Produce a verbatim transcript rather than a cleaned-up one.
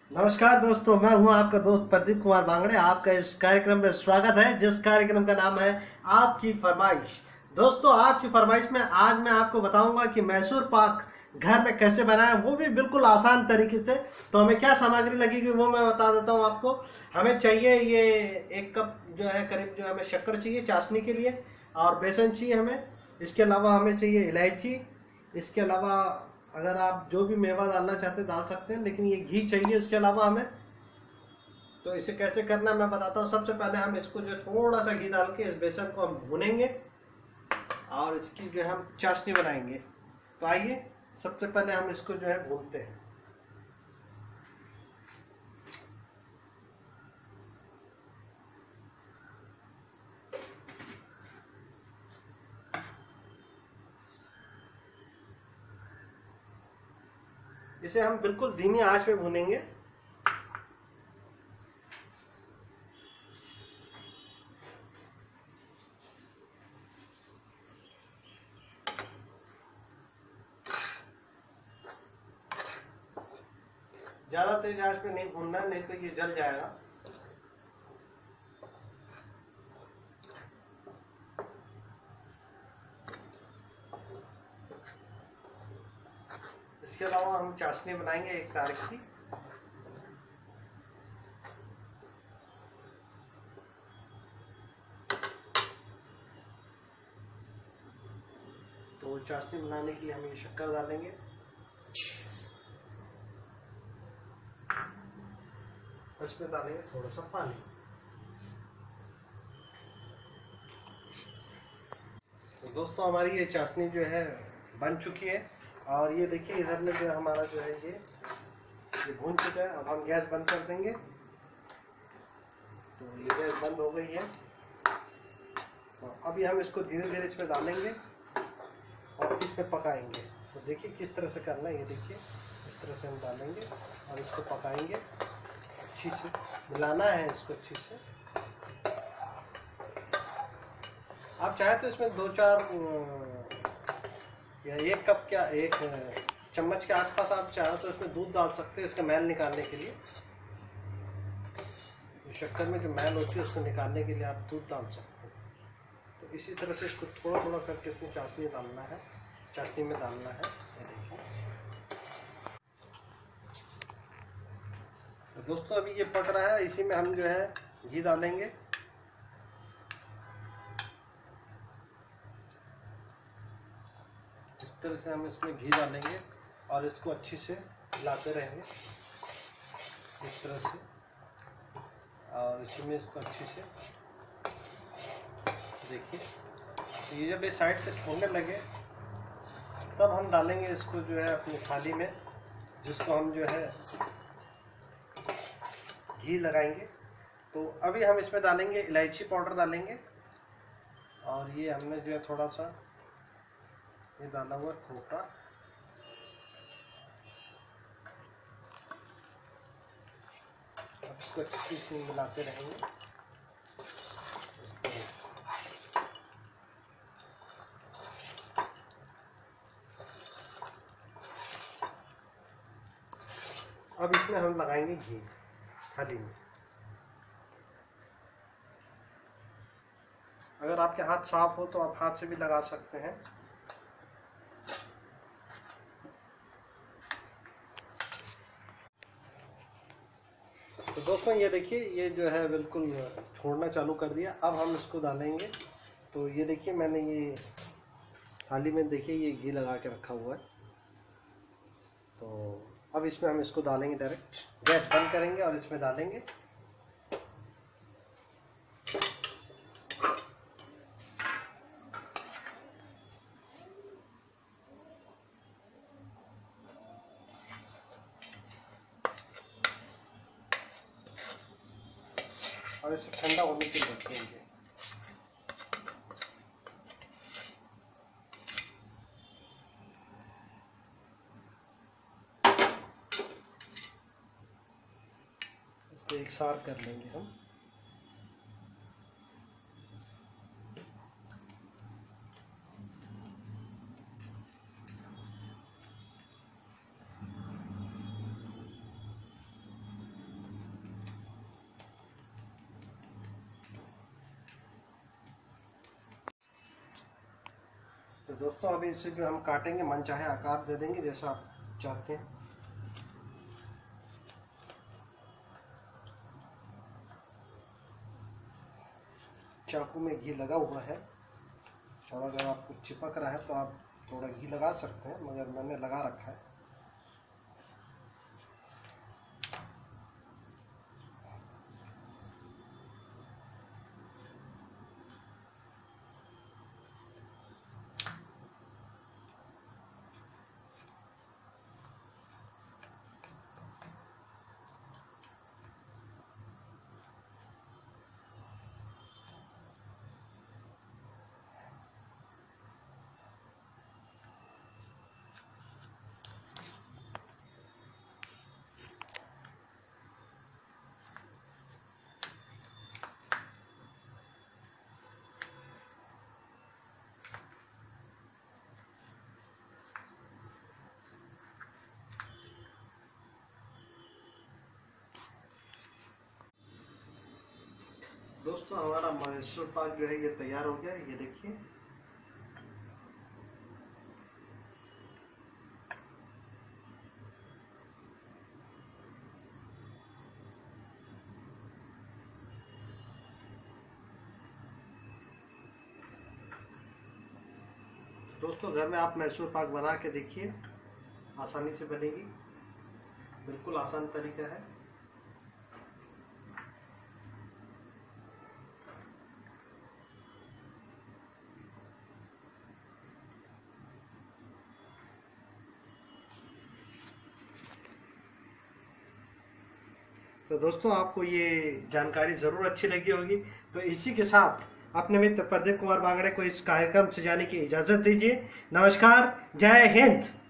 नमस्कार दोस्तों, मैं हूं आपका दोस्त प्रदीप कुमार बांगड़े। आपका इस कार्यक्रम में स्वागत है, जिस कार्यक्रम का नाम है आपकी फरमाइश। दोस्तों, आपकी फरमाइश में आज मैं आपको बताऊंगा कि मैसूर पाक घर में कैसे बनाएं, वो भी बिल्कुल आसान तरीके से। तो हमें क्या सामग्री लगेगी वो मैं बता देता हूं आपको। हमें चाहिए ये एक कप जो है करीब, जो हमें शक्कर चाहिए चाशनी के लिए, और बेसन चाहिए हमें। इसके अलावा हमें चाहिए इलायची। इसके अलावा अगर आप जो भी मेवा डालना चाहते हैं डाल सकते हैं, लेकिन ये घी चाहिए उसके अलावा हमें। तो इसे कैसे करना है मैं बताता हूँ। सबसे पहले हम इसको जो थोड़ा सा घी डाल के इस बेसन को हम भूनेंगे और इसकी जो है हम चाशनी बनाएंगे। तो आइए सबसे पहले हम इसको जो है भूनते हैं। इसे हम बिल्कुल धीमी आंच में भूनेंगे। ज्यादा तेज आंच पे नहीं भूनना है, नहीं तो ये जल जाएगा। इसके अलावा हम चाशनी बनाएंगे एक तारीख की। तो चाशनी बनाने के लिए हम ये शक्कर डालेंगे, इसमें डालेंगे थोड़ा सा पानी। तो दोस्तों, हमारी ये चाशनी जो है बन चुकी है, और ये देखिए इधर में जो हमारा जो है ये ये भून चुका है। अब हम गैस बंद कर देंगे। तो ये गैस बंद हो गई है। तो अभी हम इसको धीरे धीरे इसमें डालेंगे और इसमें पकाएंगे। तो देखिए किस तरह से करना है, ये देखिए इस तरह से हम डालेंगे और इसको पकाएंगे। अच्छी से मिलाना है इसको अच्छी से। आप चाहे तो इसमें दो चार या एक कप, क्या एक चम्मच के आसपास आप चाहे तो इसमें दूध डाल सकते हैं, इसका मैल निकालने के लिए। शक्कर में जो मैल होती है उसको निकालने के लिए आप दूध डाल सकते हैं। तो इसी तरह से इसको थोड़ा थोड़ा करके इसमें चाशनी डालना है, चाशनी में डालना है। ये देखिए। तो दोस्तों, अभी ये पक रहा है, इसी में हम जो है घी डालेंगे। इस तरह से हम इसमें घी डालेंगे और इसको अच्छी से हिलाते रहेंगे इस तरह से, और इसी में इसको अच्छी से देखिए। तो ये जब ये साइड से छोड़ने लगे तब हम डालेंगे इसको जो है अपनी थाली में, जिसको हम जो है घी लगाएंगे। तो अभी हम इसमें डालेंगे इलायची पाउडर डालेंगे, और ये हमने जो है थोड़ा सा ये डाला हुआ खोपरा। अब इसको अच्छी से मिलाते रहेंगे इस तरह से। अब इसमें हम लगाएंगे घी थाली में। अगर आपके हाथ साफ हो तो आप हाथ से भी लगा सकते हैं। तो दोस्तों, ये देखिए ये जो है बिल्कुल छोड़ना चालू कर दिया। अब हम इसको डालेंगे। तो ये देखिए मैंने ये थाली में देखिए ये घी लगा के रखा हुआ है। तो अब इसमें हम इसको डालेंगे, डायरेक्ट गैस बंद करेंगे और इसमें डालेंगे। और इसे ठंडा होने के लिए रख देंगे। इसको एक सार कर लेंगे हम। तो दोस्तों अभी इसे भी हम काटेंगे, मन चाहे आकार दे देंगे जैसा आप चाहते हैं। चाकू में घी लगा हुआ है और अगर आपको चिपक रहा है तो आप थोड़ा घी लगा सकते हैं, मगर मैंने लगा रखा है। दोस्तों हमारा मैसूर पाक जो है ये तैयार हो गया, ये देखिए। दोस्तों घर में आप मैसूर पाक बना के देखिए, आसानी से बनेगी, बिल्कुल आसान तरीका है। तो दोस्तों आपको ये जानकारी जरूर अच्छी लगी होगी। तो इसी के साथ अपने मित्र प्रदीप कुमार बांगड़े को इस कार्यक्रम से जाने की इजाजत दीजिए। नमस्कार, जय हिंद।